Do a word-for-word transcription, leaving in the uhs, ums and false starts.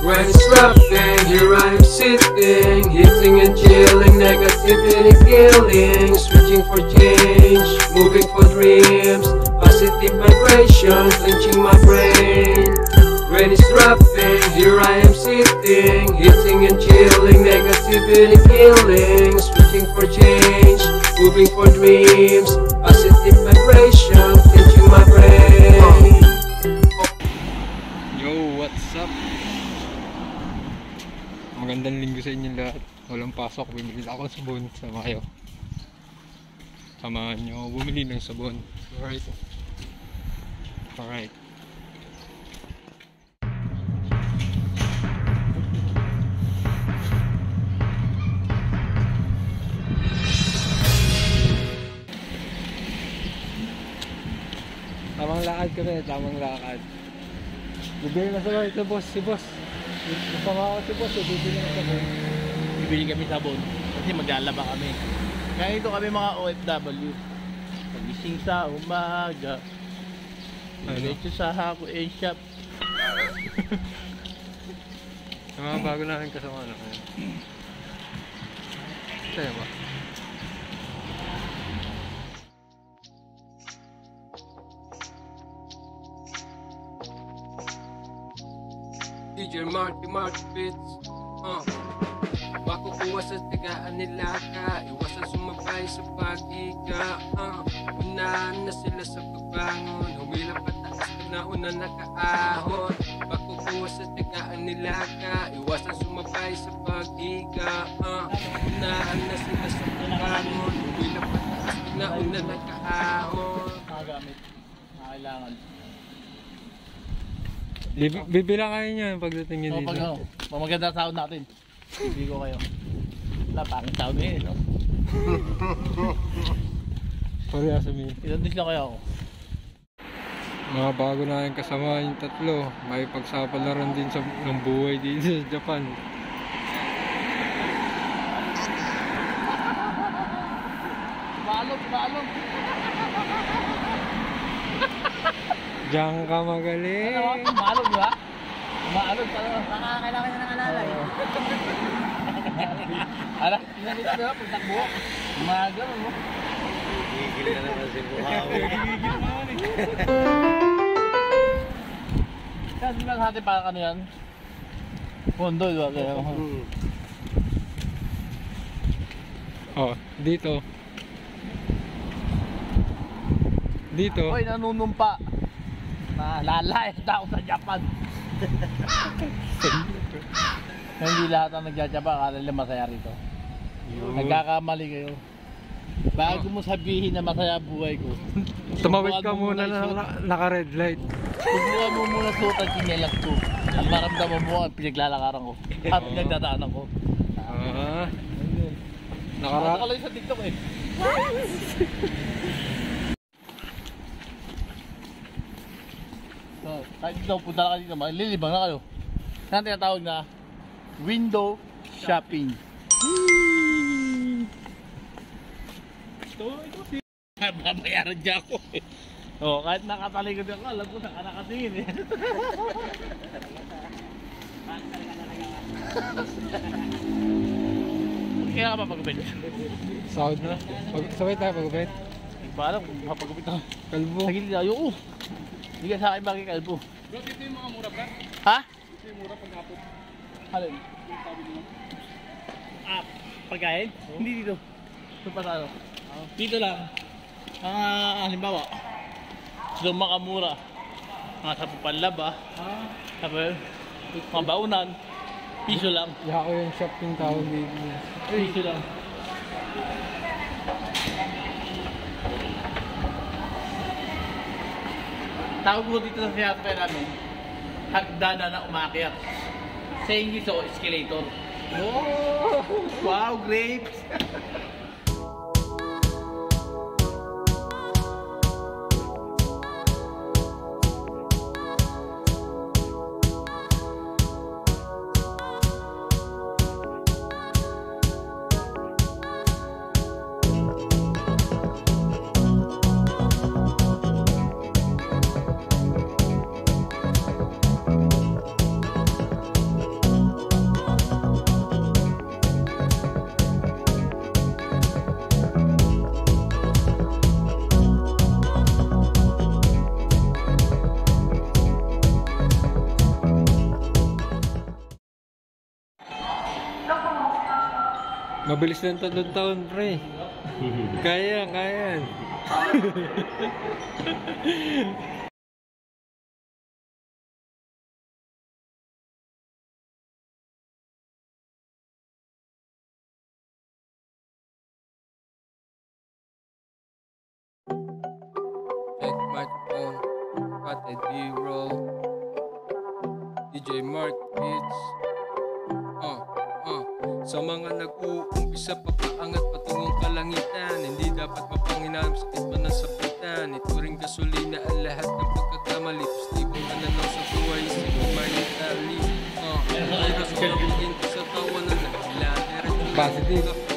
When it's rapping, here I am sitting, hitting and chilling, negativity killing, switching for change, moving for dreams, positive vibration, clenching my brain. When it's rapping, here I am sitting, hitting and chilling, negativity killing, switching for change, moving for dreams, positive vibration, clenching my brain. Yo, what's up? Magandang linggo sa inyong lahat. Walang pasok, bumili ako ng sabon. Sama kayo. Samahan nyo bumili ng sabon. Alright. Alright. Tamang lakad kami, tamang lakad. Bibili na sabon ito, boss, si boss. Masama ako si boss, eh, bibili na sabon. Bibili kami sabon kasi maglalaba kami. Kaya ito kami mga O F W. Pagising sa umaga, diretso sa Hako and Shop. Sa mga bago namin kasama na kayo. Sa'yo ba? D J Marky Marky Beats, uh. Makukuha sa tagaan nila ka, iwasan sumabay sa pag-iga, uh. Unahan na sila sa pagbangon, humilap pataas pag nauna nakaahon. Makukuha sa tagaan nila ka, iwasan sumabay sa pag-iga, uh. Unahan na sila sa pagbangon, humilap pataas pag nauna nakaahon. Nakagamit, nakailangan. Bibilang kayo niya pagdating nyo So, dito. pag ano, maganda sound natin. Hindi ko kayo. Wala, pangit sound eh, no? Parehas sabihin. Ilan din lang kayo ako. Mga bago na yung kasama yung tatlo. May pagsapalaran din sa, ng buhay dito sa Japan. Balog, balog. Diyan ka magaling. Ano, balog ba? Balog pala. Nakakailangan na ng alalay. Ala, tingnan dito ba? Pagtakbo. Umaga mo. Gigil na naman si Buhaw. Gigil naman eh. Kaya din lang natin parang ano yan? Pondo, di ba? Oh, dito. Dito. Hoy, nanunumpa. Lalay tao sa Japan. Hindi lahat ang nagja-Japan akala nila masaya rito. Nagkakamali kayo. Bago mo sabihin na masaya buhay ko, Tumawid ka muna na naka-red light. subukan mo muna suot ang chinelas ko. At maramdaman mo ang pinaglalakaran ko at pinagdadaanan ko. Ah. Nakara Nakara ka lang sa TikTok eh. So, kahit dito, punta na kayo dito, malilibang na kayo. Yan tinatawag na window shopping. Ito, ito si... Babayaran dyan ako eh. O, kahit nakatalikod ako, alam ko na nakatingin eh. Kaya ka ba pagupit? sound na. Pag sabay tayo pagupit. Hindi pa alam kung mapagupit ako. Kalbo. Sa gilid tayo, oo. Hindi ka sa akin bagay kalbo. Bro, dito yung mga mura ba? Ha? Dito yung mura pag-hapon. Alin? Ah, pagkain? Oh. Hindi dito. Ito pa sa ano? Oh. Dito lang. Mga ah, halimbawa, gusto makamura. Mga sa panlaba. Ah. Tapos, mga baunan. Piso lang. Yaha ko yung shop yung tawag dito. Piso lang. Tawag mo dito sa siyasapay namin, hagdana na umakyat. Sa English o escalator. Oh! Wow, grapes! Mabilis ng tatlong taon, pre. Kaya, kaya. Check microphone, PotheadB-roll, D J Mark Beats. Uh, uh. Sa mga nag-uumpisa papaangat patungong kalangitan, hindi dapat mapanghinam sakit man ng sapitan. Ituring gasolina ang lahat ng pagkakamali. Positibong pananaw sa buhay, isipin maritali. Uh, Mayroon sa kabuhin sa tawa ng nagila. Positive.